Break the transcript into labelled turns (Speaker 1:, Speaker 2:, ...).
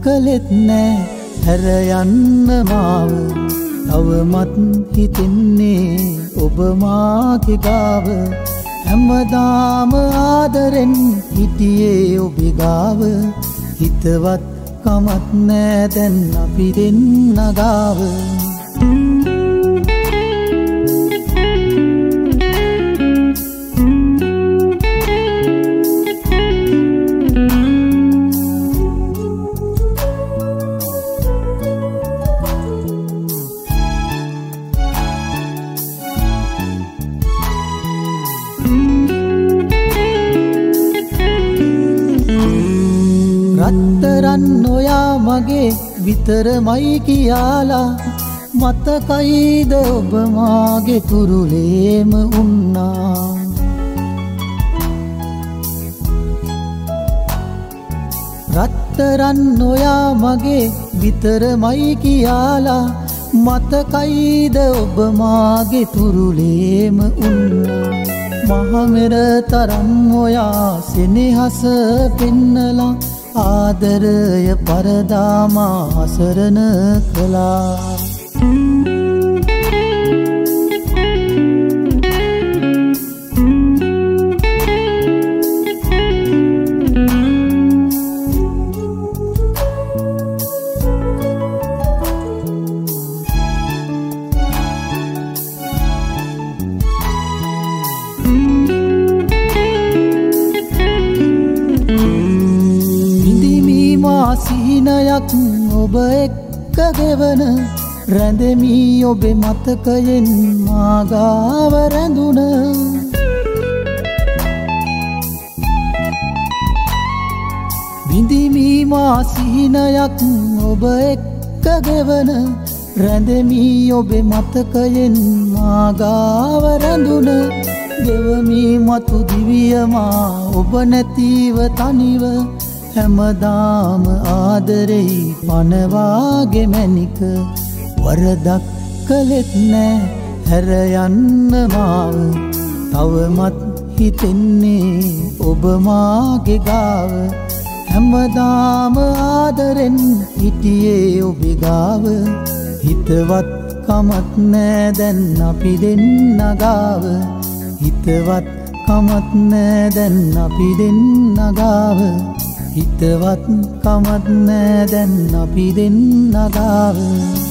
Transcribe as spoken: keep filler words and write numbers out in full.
Speaker 1: කළෙත් නෑ හැර යන්න මාව තවමත් හිතෙන්නේ ඔබ මාගේ ගාව හැමදාම ආදරෙන් හිටියේ ඔබ ගාව හිතවත් කමත් නෑ දැන් අපි දෙන්න ගාව රත්තරන් නොයා මගේ විතරමයි කියාලා මතකයිද ඔබ මාගේ කුරුලේම උන්නා රත්තරන් නොයා මගේ විතරමයි කියාලා මතකයිද ඔබ මාගේ කුරුලේම උන්නා මහමෙර තරම් ඔයා සෙනෙහස පෙන්නලා ආදරය පරදාමා අසරණ කළා සිහිනයක් ඔබ එක්ක ගෙවන රැඳෙමි ඔබේ මතකයෙන් මාගාව රැඳුන විඳිමි මා සිහිනයක් ඔබ එක්ක ගෙවන රැඳෙමි ඔබේ මතකයෙන් මාගාව රැඳුන ගෙවමි මතු දිවියමා ඔබ නැතිව තනිව හැමදාම ආදරෙයි පනවාගේ මැනික වරදක් කළෙත් නෑ හැර යන්න මාව තවමත් හිතෙන්නේ ඔබ මාගේ ගාව හැමදාම ආදරෙන් හිටියේ ඔබ ගාව හිතවත් කමත් නෑ දැන් අපි දෙන්න ගාව හිතවත් කමත් නෑ දැන් අපි දෙන්න ගාව හිතවත් කමත් නෑ දැන් අපි දෙන්න ගාව